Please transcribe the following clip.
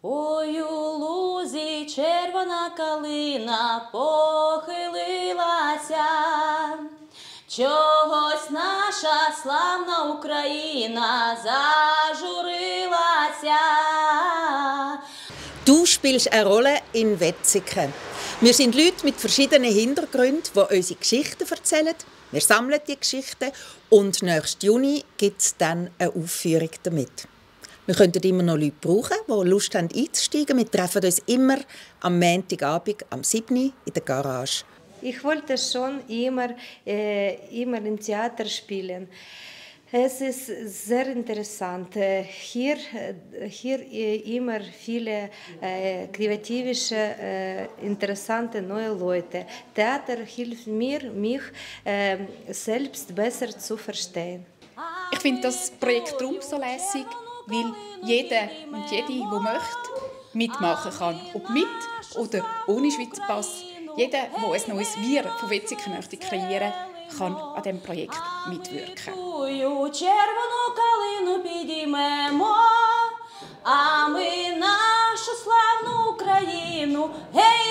Ой, у лузі червона калина похилилася, чогось наша славна Україна зажурилася. Du spielst eine Rolle in Wetzikon. Wir sind Leute mit verschiedenen Hintergründen, die unsere Geschichten erzählen. Wir sammeln die Geschichten und nächsten Juni gibt es dann eine Aufführung damit. Wir könnten immer noch Leute brauchen, die Lust haben einzusteigen. Wir treffen uns immer am Montagabend am 7. Uhr in der Garage. Ich wollte schon immer im Theater spielen. Es ist sehr interessant. Hier immer viele kreative, interessante neue Leute. Theater hilft mir, mich selbst besser zu verstehen. Ich finde das Projekt darum so lässig, weil jeder und jede, der möchte, mitmachen kann. Ob mit oder ohne Schweizer Pass. Jeder, der ein neues Wir von Wetzikon möchte kreieren, kann an diesem Projekt mitwirken. Червону калину підіймемо, а ми нашу славну Україну, гей!